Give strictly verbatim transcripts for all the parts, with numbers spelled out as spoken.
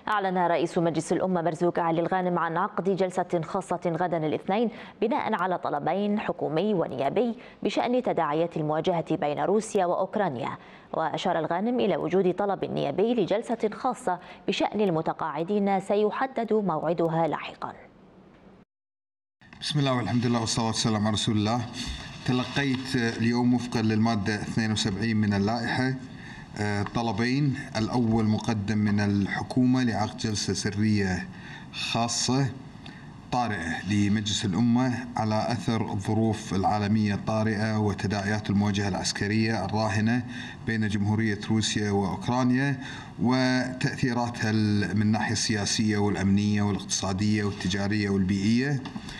أعلن رئيس مجلس الأمة مرزوق علي الغانم عن عقد جلسة خاصة غدا الاثنين بناء على طلبين حكومي ونيابي بشأن تداعيات المواجهة بين روسيا وأوكرانيا. وأشار الغانم إلى وجود طلب نيابي لجلسة خاصة بشأن المتقاعدين سيحدد موعدها لاحقا. بسم الله والحمد لله والصلاة والسلام على رسول الله. تلقيت اليوم وفقا للمادة اثنين وسبعين من اللائحة طلبين. الأول مقدم من الحكومة لعقد جلسة سرية خاصة طارئة لمجلس الأمة على أثر الظروف العالمية الطارئة وتداعيات المواجهة العسكرية الراهنة بين جمهورية روسيا وأوكرانيا وتأثيراتها من الناحية السياسية والأمنية والاقتصادية والتجارية والبيئية.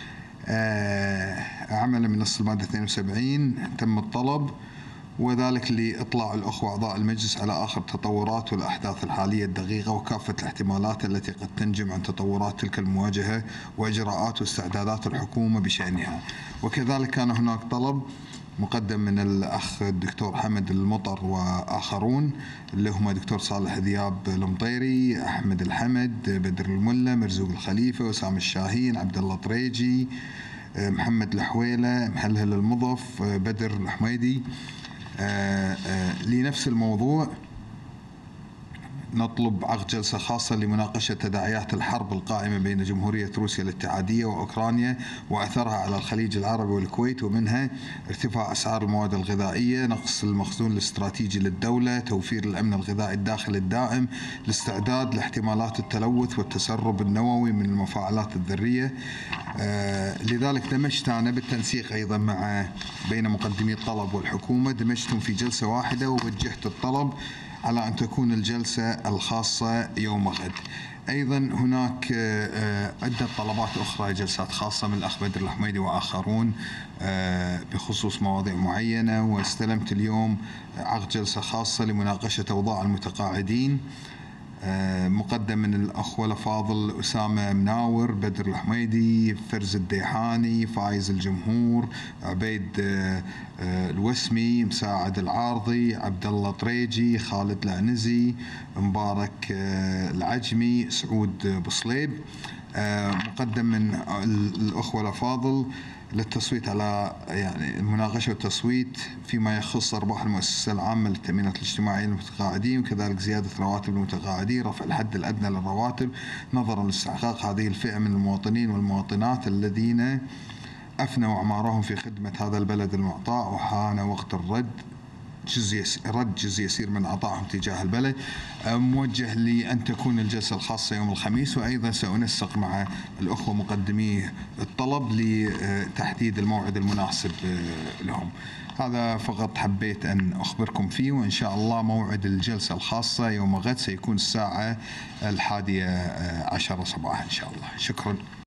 عملا من نص المادة اثنين وسبعين تم الطلب، وذلك لإطلاع الأخوة أعضاء المجلس على آخر التطورات والأحداث الحالية الدقيقة وكافة الاحتمالات التي قد تنجم عن تطورات تلك المواجهة وإجراءات واستعدادات الحكومة بشأنها. وكذلك كان هناك طلب مقدم من الأخ الدكتور حمد المطر وآخرون اللي هم دكتور صالح ذياب المطيري، أحمد الحمد، بدر الملا، مرزوق الخليفة، وسام الشاهين، عبد الله طريجي، محمد الحويلة، محلهل المضف، بدر الحميدي، آآ آآ لنفس الموضوع. نطلب عقد جلسة خاصة لمناقشة تداعيات الحرب القائمة بين جمهورية روسيا الاتحادية وأوكرانيا وأثرها على الخليج العربي والكويت، ومنها ارتفاع أسعار المواد الغذائية، نقص المخزون الاستراتيجي للدولة، توفير الأمن الغذائي الداخلي الدائم، الاستعداد لاحتمالات التلوث والتسرب النووي من المفاعلات الذرية. آه لذلك دمجت أنا بالتنسيق أيضا مع بين مقدمي الطلب والحكومة، دمجتهم في جلسة واحدة ووجهت الطلب على أن تكون الجلسة الخاصة يوم غد. أيضا هناك عدة طلبات أخرى جلسات خاصة من الأخ بدر الحميدي وآخرون بخصوص مواضيع معينة. واستلمت اليوم عقد جلسة خاصة لمناقشة أوضاع المتقاعدين مقدم من الأخوة الأفاضل أسامة مناور، بدر الحميدي، فرز الديحاني، فايز الجمهور، عبيد الوسمي، مساعد العارضي، عبد الله طريجي، خالد العنزي، مبارك العجمي، سعود بصليب. مقدم من الأخوة الأفاضل للتصويت على يعني المناقشة والتصويت فيما يخص أرباح المؤسسة العامة للتأمينات الاجتماعية للمتقاعدين، وكذلك زيادة رواتب المتقاعدين، رفع الحد الأدنى للرواتب نظرا لاستحقاق هذه الفئة من المواطنين والمواطنات الذين أفنوا أعمارهم في خدمة هذا البلد المعطاء وحان وقت الرد جزء رد جزء يسير من عطائهم تجاه البلد. موجه لأن تكون الجلسة الخاصة يوم الخميس، وأيضا سأنسق مع الأخوة مقدمي الطلب لتحديد الموعد المناسب لهم. هذا فقط حبيت أن أخبركم فيه، وإن شاء الله موعد الجلسة الخاصة يوم غد سيكون الساعة الحادية عشرة صباحا إن شاء الله. شكرا.